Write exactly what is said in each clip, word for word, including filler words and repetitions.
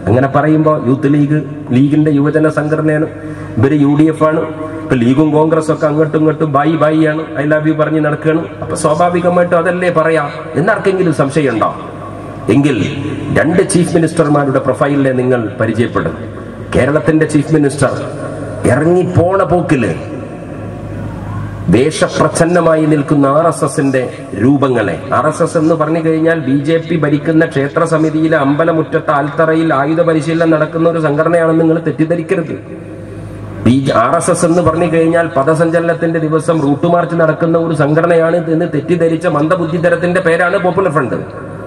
അങ്ങനെ പറയുമ്പോൾ youth league ലീഗിന്റെ യുവജന സംഘടനയാണ്, ഇവര് യു ഡി എഫ് ആണ്. ഇപ്പൊ ലീഗും കോൺഗ്രസും ഒക്കെ അങ്ങോട്ടും ഇങ്ങോട്ടും ബൈ ബൈ ആണ്, ഐ ലവ് യു പറഞ്ഞ് നടക്കുകയാണ്. അപ്പൊ സ്വാഭാവികമായിട്ടും അതല്ലേ പറയാം എന്നാർക്കെങ്കിലും സംശയം ഉണ്ടോ? എങ്കിൽ രണ്ട് ചീഫ് മിനിസ്റ്റർമാരുടെ പ്രൊഫൈലിനെ നിങ്ങൾ പരിചയപ്പെടും. കേരളത്തിന്റെ ചീഫ് മിനിസ്റ്റർ ഇറങ്ങിപ്പോണ പോക്കില് വേഷപ്രച്ഛന്നമായി നിൽക്കുന്ന ആർ എസ് എസിന്റെ രൂപങ്ങളെ, ആർ എസ് എസ് എന്ന് പറഞ്ഞു കഴിഞ്ഞാൽ ബി ജെ പി ഭരിക്കുന്ന ക്ഷേത്ര സമിതിയിലെ അമ്പലമുറ്റത്ത് ആൽത്തറയിൽ ആയുധ പരിശീലനം നടക്കുന്ന ഒരു സംഘടനയാണെന്ന് നിങ്ങൾ തെറ്റിദ്ധരിക്കരുത്. ആർ എസ് എസ് എന്ന് പറഞ്ഞു കഴിഞ്ഞാൽ പദസഞ്ചലനത്തിന്റെ ദിവസം റൂട്ട് മാർച്ച് നടക്കുന്ന ഒരു സംഘടനയാണ് എന്ന് തെറ്റിദ്ധരിച്ച മന്ദബുദ്ധിതരത്തിന്റെ പേരാണ് popular front.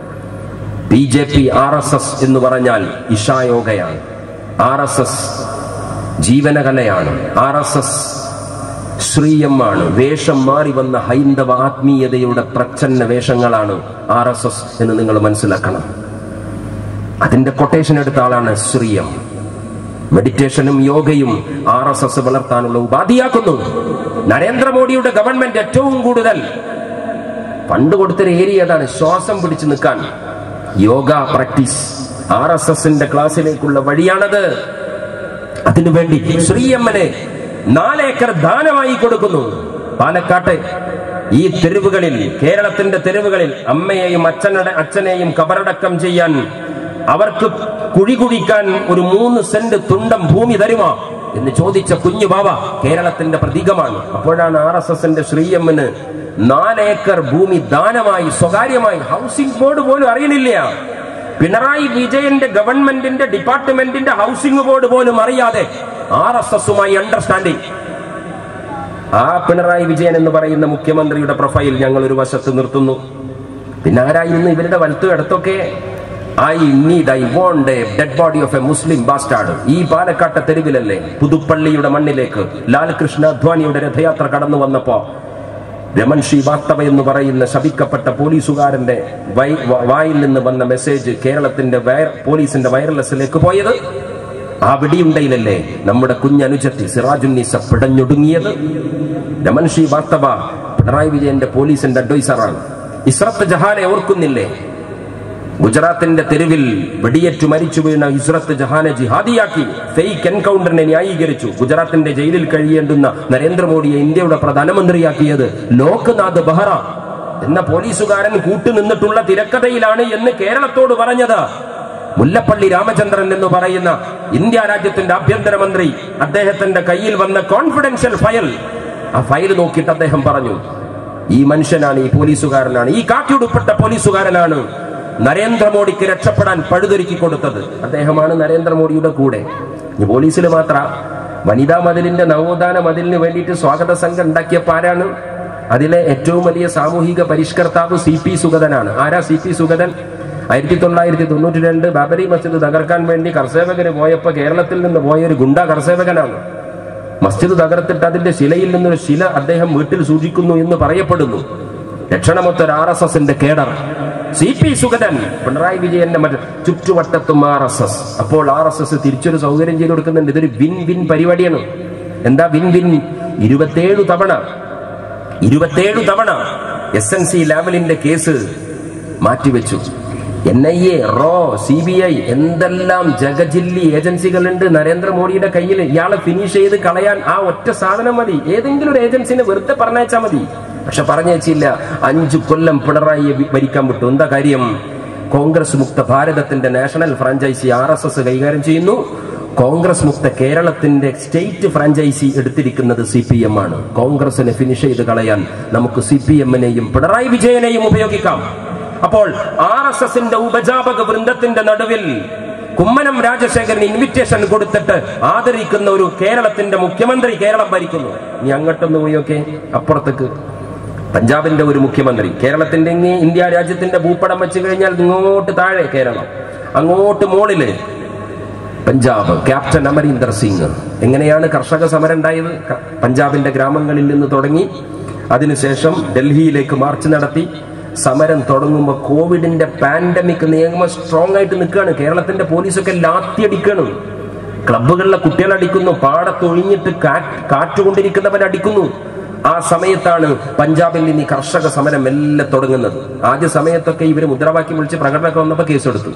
B J P R S S എന്ന് പറഞ്ഞാൽ ഇഷായോഗയാണ്, ആർ എസ് എസ് ജീവനകലയാണ്, ആർ എസ് എസ് ശ്രീയമാണ്. വേഷം മാറി വന്ന ഹൈന്ദവ ആത്മീയതയുടെ പ്രച്ഛന്ന വേഷങ്ങളാണ് ആർ എസ് എസ് എന്ന് നിങ്ങൾ മനസ്സിലാക്കണം. അതിന്റെ കൊട്ടേഷൻ എടുത്ത ആളാണ് ശ്രീയം. മെഡിറ്റേഷനും യോഗയും ആർ എസ് എസ് വളർത്താനുള്ള ഉപാധിയാക്കുന്നു. നരേന്ദ്രമോദിയുടെ ഗവൺമെന്റ് ഏറ്റവും കൂടുതൽ ഫണ്ട് കൊടുത്തൊരു ഏരിയ അതാണ്, ശ്വാസം പിടിച്ചു നിൽക്കാൻ. യോഗ പ്രാക്ടീസ് ആർ എസ് എസിന്റെ ക്ലാസ്സിലേക്കുള്ള വഴിയാണത്. അതിനുവേണ്ടി ശ്രീയമ്മനെ നാലേക്കർ ദാനമായി കൊടുക്കുന്നു. പാലക്കാട്ടെ ഈ തെരുവുകളിൽ, കേരളത്തിന്റെ തെരുവുകളിൽ അമ്മയെയും അച്ഛനടെ അച്ഛനെയും കബറടക്കം ചെയ്യാൻ, അവർക്ക് കുഴി കുഴിക്കാൻ ഒരു മൂന്ന് സെന്റ് തുണ്ടം ഭൂമി തരുമോ എന്ന് ചോദിച്ച കുഞ്ഞു ബാബ കേരളത്തിന്റെ പ്രതീകമാണ്. അപ്പോഴാണ് ആർ എസ് എസിന്റെ ശ്രീയമ്മന് നാലേക്കർ ഭൂമി ദാനമായി, സ്വകാര്യമായി, ഹൗസിംഗ് ബോർഡ് പോലും അറിയണില്ല. പിണറായി വിജയന്റെ ഗവൺമെന്റിന്റെ ഡിപ്പാർട്ട്മെന്റിന്റെ ഹൗസിംഗ് ബോർഡ് പോലും അറിയാതെ ആർ എസ് എസുമായി അണ്ടർസ്റ്റാൻഡിംഗ്. ആ പിണറായി വിജയൻ എന്ന് പറയുന്ന മുഖ്യമന്ത്രിയുടെ പ്രൊഫൈൽ ഞങ്ങൾ ഒരു വശത്ത് നിർത്തുന്നു. പിന്നെ ആരായിരുന്നു ഇവരുടെ വലത്തു ഇടത്തൊക്കെ? I need I want a dead body of a Muslim bastard. ഈ പാലക്കാട്ടെ തെരുവിലല്ലേ പുതുപ്പള്ളിയുടെ മണ്ണിലേക്ക് ലാൽകൃഷ്ണ അദ്വാനിയുടെ രഥയാത്ര കടന്നു വന്നപ്പോ രമൺ ശ്രീവാസ്തവ എന്ന് പറയുന്ന ശപിക്കപ്പെട്ട പോലീസുകാരന്റെ വായിൽ നിന്ന് വന്ന മെസ്സേജ് കേരളത്തിന്റെ പോലീസിന്റെ വയർലെസ്സിലേക്ക് പോയത്? ആ വെടിയുണ്ടയിലല്ലേ നമ്മുടെ കുഞ്ഞനുജത്തി സിറാജുന്നീസ പിടഞ്ഞൊടുങ്ങിയത്? രമൺ ശ്രീവാസ്തവ പിണറായി വിജയന്റെ പോലീസിന്റെ അഡ്വൈസറാണ്. ഇസ്രത്ത് ജഹാനെ ഓർക്കുന്നില്ലേ? ഗുജറാത്തിന്റെ തെരുവിൽ വെടിയേറ്റു മരിച്ചു വീണ ഇസ്രത്ത് ജഹാനെ ജിഹാദിയാക്കി ഫേക്ക് എൻകൗണ്ടറിനെ ന്യായീകരിച്ചു. ഗുജറാത്തിന്റെ ജയിലിൽ കഴിയേണ്ടുന്ന നരേന്ദ്രമോദിയെ ഇന്ത്യയുടെ പ്രധാനമന്ത്രിയാക്കിയത് ലോക്നാഥ് ബെഹ്റ എന്ന പോലീസുകാരൻ കൂട്ടുനിന്നിട്ടുള്ള തിരക്കഥയിലാണ് എന്ന് കേരളത്തോട് പറഞ്ഞത് മുല്ലപ്പള്ളി രാമചന്ദ്രൻ എന്ന് പറയുന്ന ഇന്ത്യ രാജ്യത്തിന്റെ ആഭ്യന്തരമന്ത്രി. അദ്ദേഹത്തിന്റെ കയ്യിൽ വന്ന കോൺഫിഡൻഷ്യൽ ഫയൽ, ആ ഫയൽ നോക്കിയിട്ട് അദ്ദേഹം പറഞ്ഞു, ഈ മനുഷ്യനാണ്, ഈ പോലീസുകാരനാണ്, ഈ കാക്കിയുടുപ്പെട്ട പോലീസുകാരനാണ് നരേന്ദ്രമോദിക്ക് രക്ഷപ്പെടാൻ പഴുതൊരുക്കി കൊടുത്തത്. അദ്ദേഹമാണ് നരേന്ദ്രമോദിയുടെ കൂടെ. ഈ പോലീസിൽ മാത്ര വനിതാ മതിലിന്റെ നവോത്ഥാന മതിലിന് വേണ്ടിയിട്ട് സ്വാഗത സംഘം ഉണ്ടാക്കിയപ്പോൾ ആരാണ്? അതിലെ ഏറ്റവും വലിയ സാമൂഹിക പരിഷ്കർത്താവ് സി പി സുഗതനാണ്. ആരാ സി പി സുഗതൻ? ആയിരത്തി തൊള്ളായിരത്തി തൊണ്ണൂറ്റി രണ്ട് ബാബരി മസ്ജിദ് തകർക്കാൻ വേണ്ടി കർസേവകന് പോയപ്പോ കേരളത്തിൽ നിന്ന് പോയ ഒരു ഗുണ്ട കർസേവകനാണ്. മസ്ജിദ് തകർത്തിട്ട് അതിന്റെ ശിലയിൽ നിന്നൊരു ശില അദ്ദേഹം വീട്ടിൽ സൂക്ഷിക്കുന്നു എന്ന് പറയപ്പെടുന്നു. ലക്ഷണമൊത്തൊരു ആർ എസ് എസിന്റെ cadre C P Sugathan Pinarayi വിജയന്റെ മറ്റു ചുറ്റുവട്ടത്തും ആർ എസ് എസ്. അപ്പോൾ ആർ എസ് എസ് തിരിച്ചൊരു സൗകര്യം ചെയ്ത് കൊടുക്കുന്നുണ്ട്. ഇതൊരു വിൻ വിൻ പരിപാടിയാണ്. എന്താ വിൻ വിൻ? ഇരുപത്തേഴു തവണ ഇരുപത്തേഴു തവണ എസ് എൻ സി ലാവലിന്റെ കേസ് മാറ്റിവെച്ചു. എൻ ഐ എ, റോ, സി ബി ഐ എന്തെല്ലാം ജഗജില്ലി ഏജൻസികളുണ്ട് നരേന്ദ്രമോദിയുടെ കയ്യിൽ. ഇയാളെ ഫിനിഷ് ചെയ്ത് കളയാൻ ആ ഒറ്റ സാധനം മതി. ഏതെങ്കിലും ഒരു ഏജൻസിനെ വെറുതെ പറഞ്ഞയച്ചാൽ മതി. പക്ഷെ പറഞ്ഞയച്ചില്ല. അഞ്ചു കൊല്ലം പിണറായിയെ ഭരിക്കാൻ വിട്ടു. എന്താ കാര്യം? കോൺഗ്രസ് മുക്ത ഭാരതത്തിന്റെ national franchise R S S കൈകാര്യം ചെയ്യുന്നു. കോൺഗ്രസ് മുക്ത കേരളത്തിന്റെ സ്റ്റേറ്റ് ഫ്രാഞ്ചൈസി എടുത്തിരിക്കുന്നത് സി പി എം ആണ്. കോൺഗ്രസിനെ ഫിനിഷ് ചെയ്ത് കളയാൻ നമുക്ക് സി പി എമ്മിനെയും പിണറായി വിജയനെയും ഉപയോഗിക്കാം. അപ്പോൾ ആർ എസ് എസിന്റെ ഉപജാപക വൃന്ദത്തിന്റെ നടുവിൽ കുമ്മനം രാജശേഖരന് ഇൻവിറ്റേഷൻ കൊടുത്തിട്ട് ആദരിക്കുന്ന ഒരു കേരളത്തിന്റെ മുഖ്യമന്ത്രി കേരളം ഭരിക്കുന്നു. ഇനി അങ്ങോട്ടൊന്ന് പോയൊക്കെ അപ്പുറത്തേക്ക് പഞ്ചാബിന്റെ ഒരു മുഖ്യമന്ത്രി. കേരളത്തിന്റെ ഇന്ത്യ രാജ്യത്തിന്റെ ഭൂപടം വെച്ച് കഴിഞ്ഞാൽ ഇങ്ങോട്ട് താഴെ കേരളം, അങ്ങോട്ട് മോളില് പഞ്ചാബ്. ക്യാപ്റ്റൻ അമരീന്ദർ സിംഗ്. എങ്ങനെയാണ് കർഷക സമരം ഉണ്ടായത്? പഞ്ചാബിന്റെ ഗ്രാമങ്ങളിൽ നിന്ന് തുടങ്ങി അതിനുശേഷം ഡൽഹിയിലേക്ക് മാർച്ച് നടത്തി. സമരം തുടങ്ങുമ്പോൾ കോവിഡിന്റെ പാൻഡമിക് നിയമം സ്ട്രോങ് ആയിട്ട് നിൽക്കുകയാണ്. കേരളത്തിന്റെ പോലീസൊക്കെ ലാത്തിയടിക്കണം. ക്ലബുകളിലെ കുട്ടികളടിക്കുന്നു, പാടത്തൊഴിഞ്ഞിട്ട് കാറ്റുകൊണ്ടിരിക്കുന്നവൻ അടിക്കുന്നു. ആ സമയത്താണ് പഞ്ചാബിൽ നിന്ന് കർഷക സമരം എല്ലാം തുടങ്ങുന്നത്. ആദ്യ സമയത്തൊക്കെ ഇവര് മുദ്രാവാക്യം വിളിച്ച് പ്രകടനമൊക്കെ വന്നപ്പോൾ കേസെടുത്തു.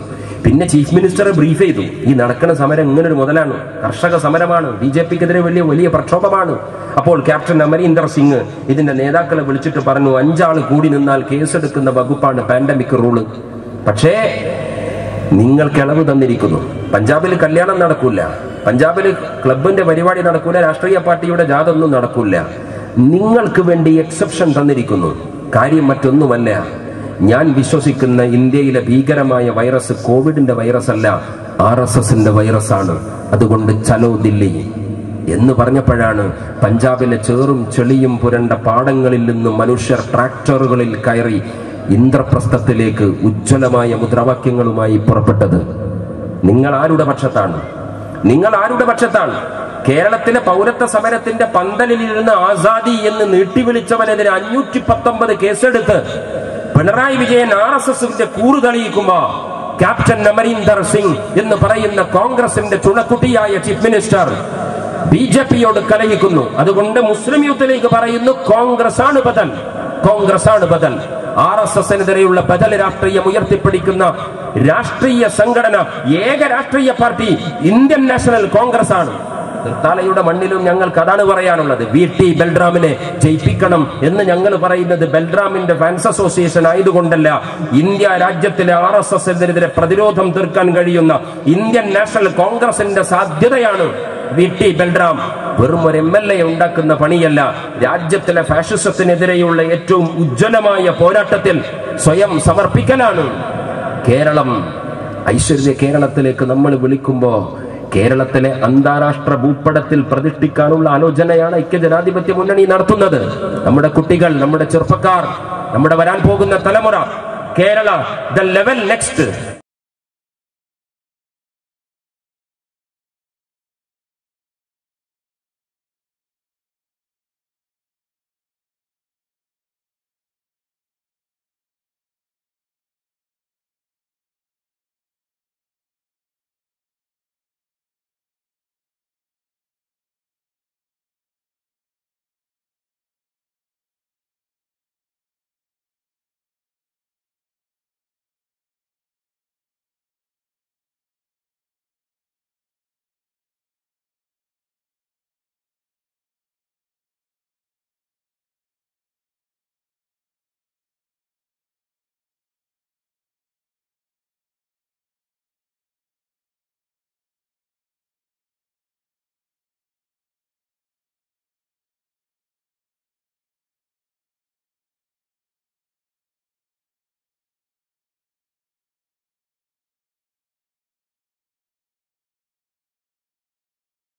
പിന്നെ ചീഫ് മിനിസ്റ്ററെ ബ്രീഫ് ചെയ്തു, ഈ നടക്കുന്ന സമരം ഇങ്ങനൊരു മുതലാണ്, കർഷക സമരമാണ്, ബി ജെ പിക്കെതിരെ വലിയ വലിയ പ്രക്ഷോഭമാണ്. അപ്പോൾ ക്യാപ്റ്റൻ അമരീന്ദർ സിംഗ് ഇതിന്റെ നേതാക്കളെ വിളിച്ചിട്ട് പറഞ്ഞു, അഞ്ചാള് കൂടി നിന്നാൽ കേസെടുക്കുന്ന വകുപ്പാണ് പാൻഡമിക് റൂള്. പക്ഷേ നിങ്ങൾക്ക് ഇളവ് തന്നിരിക്കുന്നു. പഞ്ചാബിൽ കല്യാണം നടക്കൂല, പഞ്ചാബിൽ ക്ലബിന്റെ പരിപാടി നടക്കൂല, രാഷ്ട്രീയ പാർട്ടിയുടെ ജാഥ ഒന്നും നടക്കൂല. നിങ്ങൾക്ക് വേണ്ടി എക്സെപ്ഷൻ തന്നിരിക്കുന്നു. കാര്യം മറ്റൊന്നുമല്ല, ഞാൻ വിശ്വസിക്കുന്ന ഇന്ത്യയിലെ ഭീകരമായ വൈറസ് കോവിഡിന്റെ വൈറസ് അല്ല, ആർ എസ് എസിന്റെ വൈറസാണ്. അതുകൊണ്ട് ചലോ ദില്ലി എന്ന് പറഞ്ഞപ്പോഴാണ് പഞ്ചാബിലെ ചേറും ചെളിയും പുരണ്ട പാടങ്ങളിൽ നിന്നും മനുഷ്യർ ട്രാക്ടറുകളിൽ കയറി ഇന്ദ്രപ്രസ്ഥത്തിലേക്ക് ഉജ്ജ്വലമായ മുദ്രാവാക്യങ്ങളുമായി പുറപ്പെട്ടത്. നിങ്ങൾ ആരുടെ പക്ഷത്താണ്? നിങ്ങൾ ആരുടെ പക്ഷത്താണ്? കേരളത്തിലെ പൗരത്വ സമരത്തിന്റെ പന്തലിൽ ഇരുന്ന് ആസാദി എന്ന് നീട്ടിവിളിച്ചവനെതിരെ അഞ്ഞൂറ്റി പത്തൊമ്പത് കേസെടുത്ത് പിണറായി വിജയൻ ആർ എസ് എസിന്റെ കൂറ് തെളിയിക്കുമ്പോ ക്യാപ്റ്റൻ അമരീന്ദർ സിംഗ് എന്ന് പറയുന്ന കോൺഗ്രസിന്റെ ചുണക്കുട്ടിയായ ചീഫ് മിനിസ്റ്റർ ബി ജെ പിയോട് കലഹിക്കുന്നു. അതുകൊണ്ട് മുസ്ലിം യൂത്ത് ലീഗ് പറയുന്നു, കോൺഗ്രസ് ആണ് ബദൽ, കോൺഗ്രസ് ആണ് ബദൽ. ആർ എസ് എസിനെതിരെയുള്ള ബദൽ രാഷ്ട്രീയം ഉയർത്തിപ്പിടിക്കുന്ന രാഷ്ട്രീയ സംഘടന, ഏക രാഷ്ട്രീയ പാർട്ടി ഇന്ത്യൻ നാഷണൽ കോൺഗ്രസ് ആണ്. തൃത്താലയുടെ മണ്ണിലും ഞങ്ങൾക്ക് അതാണ് പറയാനുള്ളത്. വി ടി ബൽറാമിനെ ജയിപ്പിക്കണം എന്ന് ഞങ്ങൾ പറയുന്നത് ബൽറാമിന്റെ ഫാൻസ് അസോസിയേഷൻ ആയതുകൊണ്ടല്ല, ഇന്ത്യ രാജ്യത്തിലെ ആർ എസ് എസിനെതിരെ പ്രതിരോധം തീർക്കാൻ കഴിയുന്ന ഇന്ത്യൻ നാഷണൽ കോൺഗ്രസിന്റെ സാധ്യതയാണ് വി ടി ബൽറാം. വെറും ഒരു എം എൽ എ ഉണ്ടാക്കുന്ന പണിയല്ല, രാജ്യത്തിലെ ഫാഷിസത്തിനെതിരെയുള്ള ഏറ്റവും ഉജ്ജ്വലമായ പോരാട്ടത്തിൽ സ്വയം സമർപ്പിക്കലാണ്. കേരളം ഐശ്വര്യ കേരളത്തിലേക്ക് നമ്മൾ വിളിക്കുമ്പോ കേരളത്തിലെ അന്താരാഷ്ട്ര ഭൂപടത്തിൽ പ്രതിഷ്ഠിക്കാനുള്ള ആലോചനയാണ് ഐക്യജനാധിപത്യ മുന്നണി നടത്തുന്നത്. നമ്മുടെ കുട്ടികൾ, നമ്മുടെ ചെറുപ്പക്കാർ, നമ്മുടെ വരാൻ പോകുന്ന തലമുറ, കേരള ദ ലെവൽ നെക്സ്റ്റ്